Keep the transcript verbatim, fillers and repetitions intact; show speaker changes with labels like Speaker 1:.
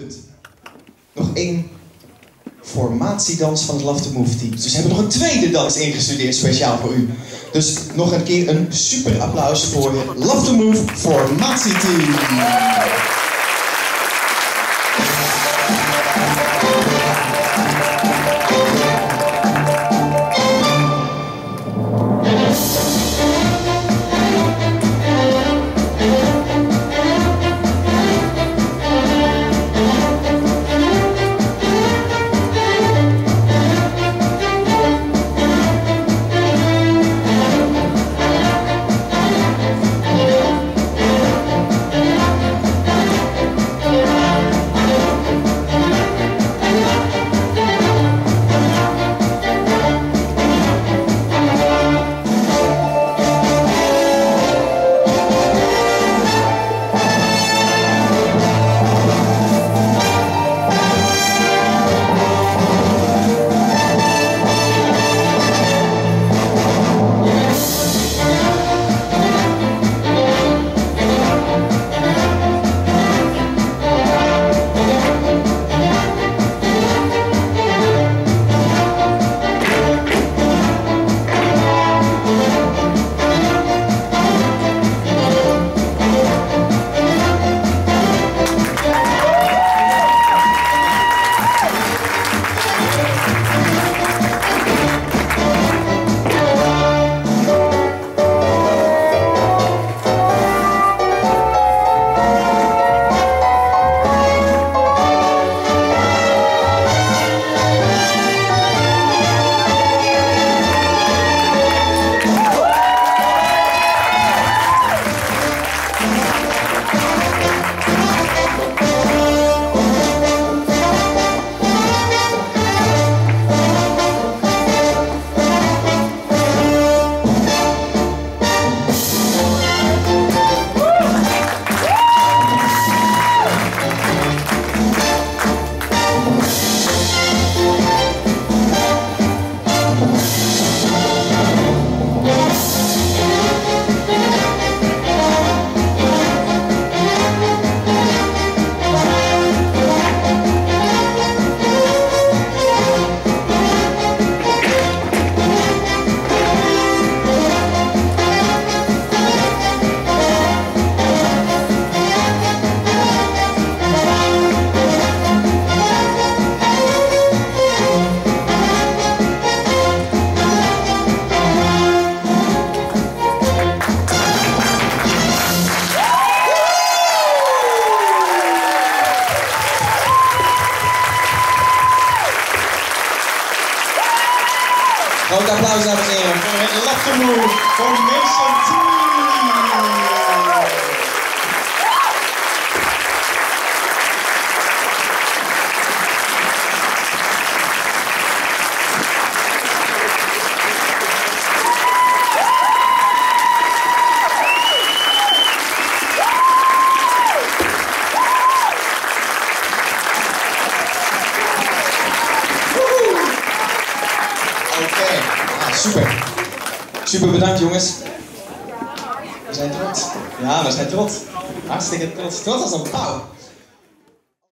Speaker 1: punt. Nog één formatiedans van het Love to Move team. Dus we hebben nog een tweede dans ingestudeerd, speciaal voor u. Dus nog een keer een super applaus voor het Love to Move formatie team. Groot applaus, dames en heren, voor het Love to Move Formation Team. Super. Super bedankt, jongens. We zijn trots. Ja, we zijn trots. Hartstikke trots. Trots als een pauw.